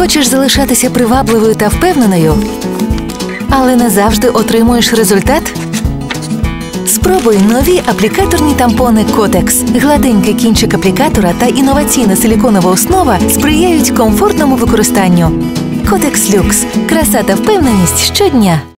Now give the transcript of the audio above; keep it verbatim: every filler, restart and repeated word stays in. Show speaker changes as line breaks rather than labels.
Хочеш залишатися привабливою та впевненою, але не завжди отримуєш результат? Спробуй нові аплікаторні тампони Котекс. Гладенький кінчик аплікатора та інноваційна силіконова основа сприяють комфортному використанню. Котекс Люкс. Краса та впевненість щодня.